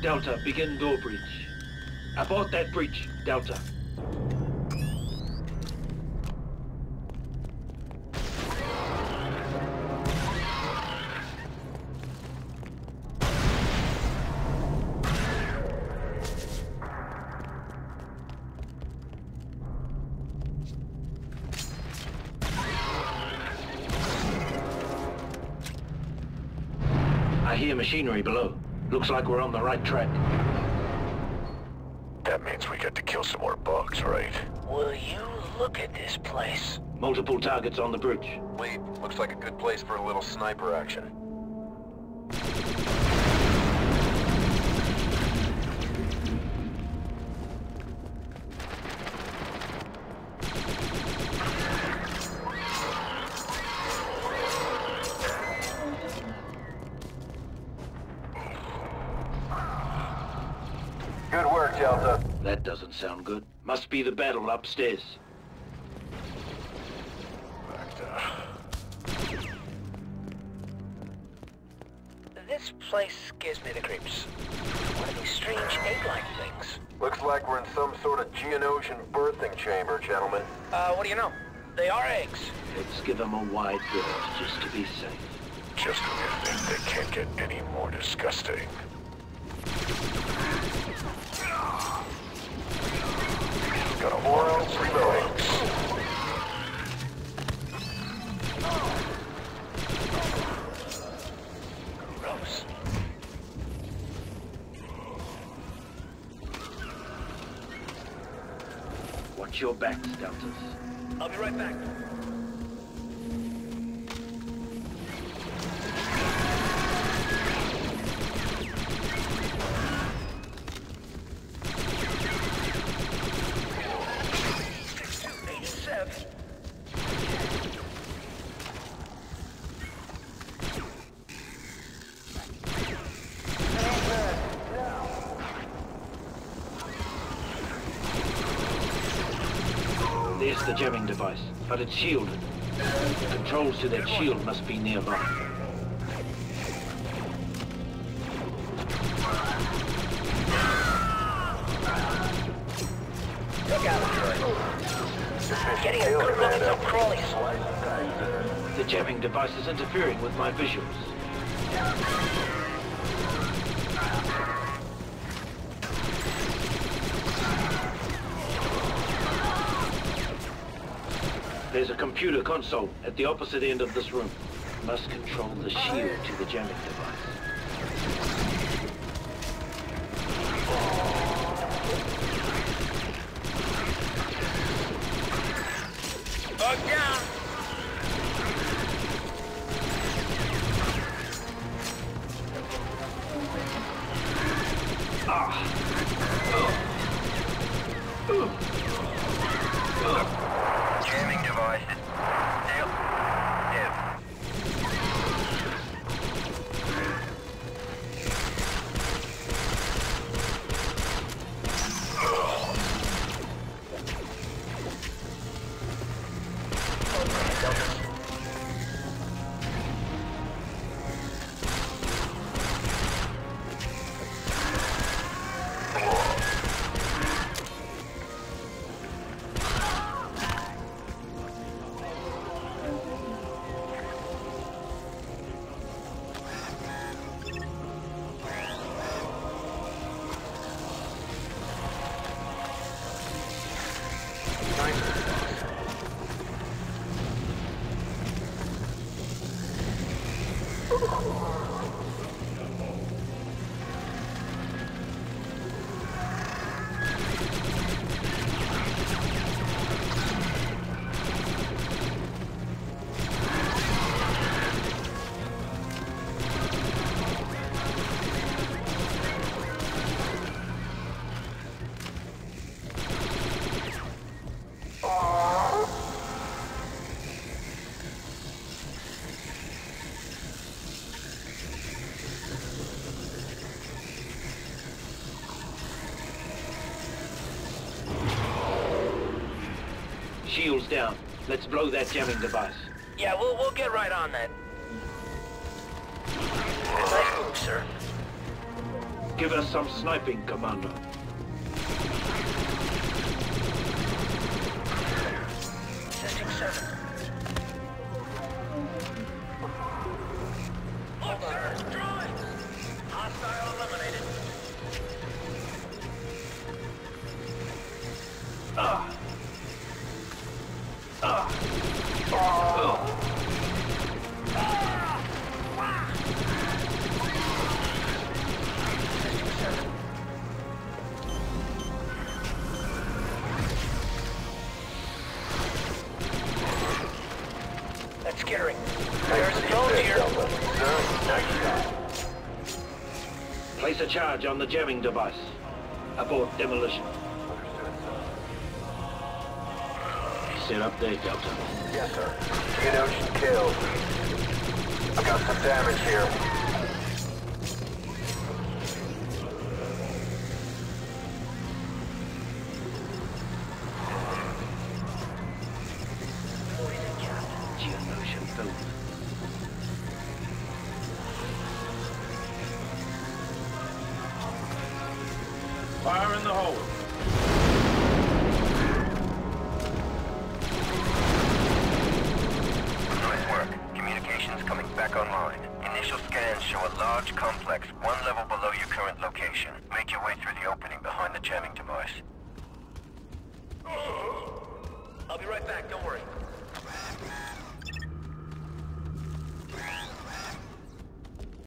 Delta, begin door breach. Abort that breach, Delta. I hear machinery below. Looks like we're on the right track. That means we get to kill some more bugs, right? Will you look at this place? Multiple targets on the bridge. Lead, looks like a good place for a little sniper action. Good work, Delta. That doesn't sound good. Must be the battle upstairs. This place gives me the creeps. What are these strange egg-like things? Looks like we're in some sort of Geonosian birthing chamber, gentlemen. What do you know? They are eggs. Let's give them a wide berth just to be safe. Just when you think they can't get any more disgusting. Got a moral, 3 eggs. Gross. Watch your backs, Deltas. I'll be right back. There's the jamming device, but it's shielded. Controls to that shield must be nearby. Look out, Troy. Getting a good look at some crawlies. The jamming device is interfering with my visuals. There's a computer console at the opposite end of this room. Must control the shield to the jamming device. Bug down! Jamming device. Still. Dead. Shield's down. Let's blow that jamming device. Yeah, we'll get right on that. Nice move, sir. Give us some sniping, Commander. Testing 7. Look, sir, droid! Hostile eliminated. That's Skittering. There's the drones here. Sir, nice shot. Place a charge on the jamming device. Abort demolition. Understood, sir. Set up there, Delta. Yes, sir. Geonosian killed. I got some damage here. Geonosian filth. Fire in the hole. Nice work. Communications coming back online. Initial scans show a large complex one level below your current location. Make your way through the opening behind the jamming device. I'll be right back, don't worry.